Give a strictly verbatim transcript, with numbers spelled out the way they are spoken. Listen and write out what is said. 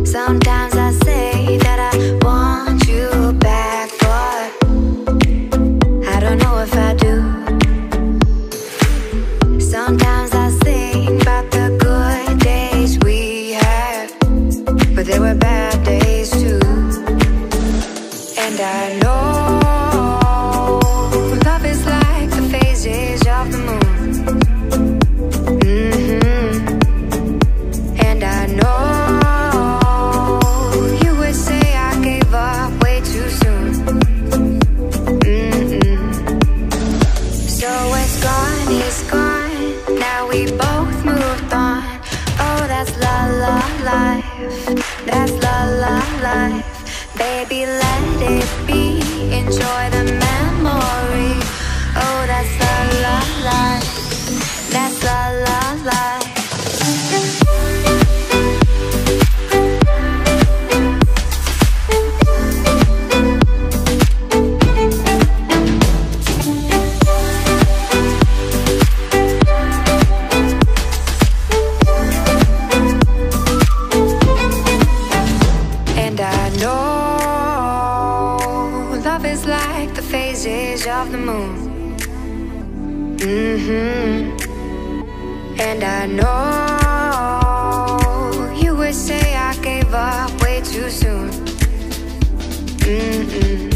Sometimes I say that I want you back, but I don't know if I do. Sometimes I think about the good days we had, but there were bad days too. And I know love is like the phases of the moon. Mm-hmm. And I know you would say I gave up way too soon. Mm-mm. So it's gone, it's gone. Now we both moved on. Oh, that's la la life. That's la la life. Baby, let it be. Enjoy the memory. Oh, that's la la life. That's la la life. And I know love is like the phases of the moon. Mm-hmm. And I know you would say I gave up way too soon. Mm-mm.